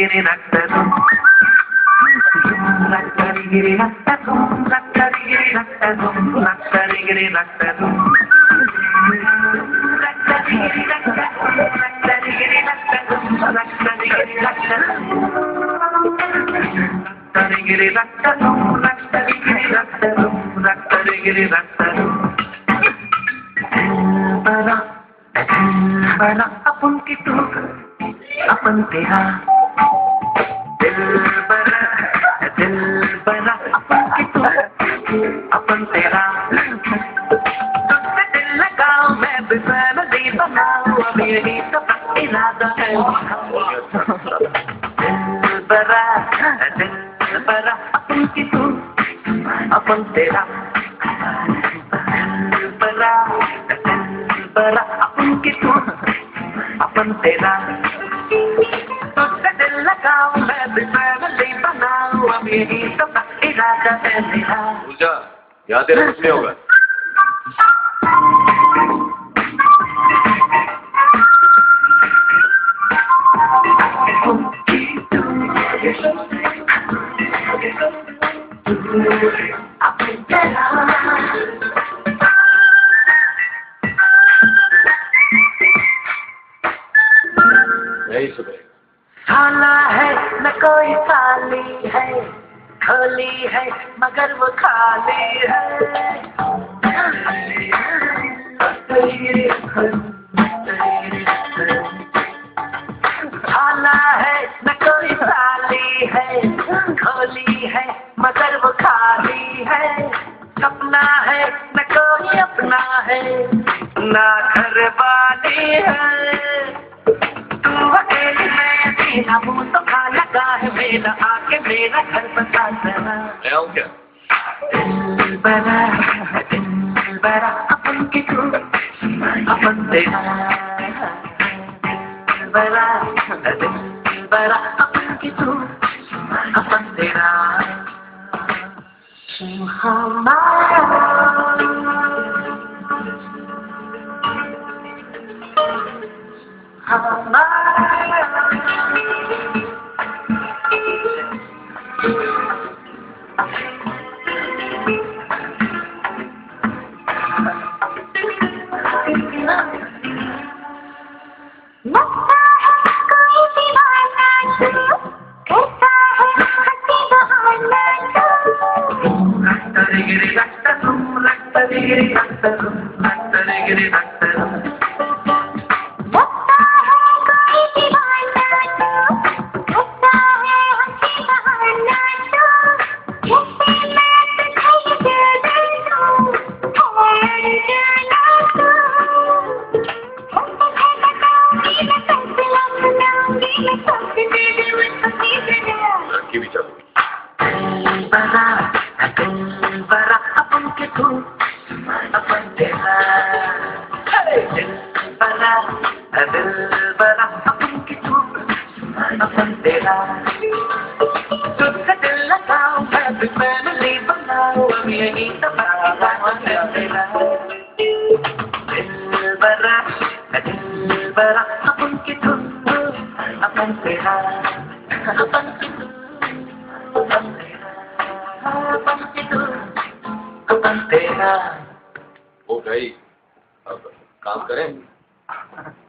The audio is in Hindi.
गिरी रक्तम रक्तरी गिरी रक्तम रक्तरी गिरी रक्तम रक्तरी गिरी रक्तम रक्तरी गिरी रक्तम रक्तरी गिरी रक्तम रक्तरी गिरी रक्तम रक्तरी गिरी रक्तम रक्तरी गिरी रक्तम रक्तरी गिरी रक्तम बड़ा अपन की तू अपन तेरा दिल बड़ा अपन की तू अपन तेरा तुझसे दिल लगाओ मैं बिसन दी बनाऊं अब यही तो इरादा है दिल बड़ा अपन की तू अपन तेरा दिल बड़ा अपन की तू अपन तेरा तुझसे दिल लगाओ मैं भी फैमिली बनाऊं अब यही तो इरादा है मेरा। पूजा यहाँ तेरा कुछ नहीं होगा। अपन तेरा साला है न कोई साली है खोली है मगर वो खाली है साला है न कोई साली है खोली है मगर वो खाली है सपना है न कोई अपना है ना घर वाली है मेरा मुँह तो खा लगा है मेरा आके मेरा घर बता देना। मैं आऊँ क्या? दिल बड़ा अपन की तू अपन तेरा दिल बड़ा अपन की तू अपन तेरा हमारा लड़की भी चलो। बड़ा अपन के तू अपन तेरा दिल बड़ा अपन के तू अपन तेरा तुझसे दिल लगाओ मैं भी फैमिली बनाऊं अब यही तो बात है तेरा दिल बड़ा अपन के तू अपन तेरा अपन के तू अपन तेरा अपन के तू अपन तेरा। वो भाई अब काम करें।